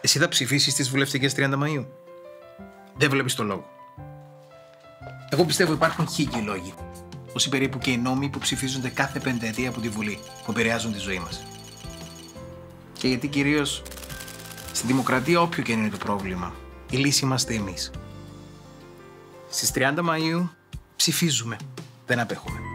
Εσύ θα ψηφίσεις τις βουλευτικές 30 Μαΐου? Δεν βλέπεις το λόγο. Εγώ πιστεύω υπάρχουν χίλιοι λόγοι. Όσοι περίπου και οι νόμοι που ψηφίζονται κάθε πενταετία από τη Βουλή, που επηρεάζουν τη ζωή μας. Και γιατί κυρίως στη δημοκρατία, όποιο και είναι το πρόβλημα, η λύση είμαστε εμείς. Στις 30 Μαΐου ψηφίζουμε. Δεν απέχουμε.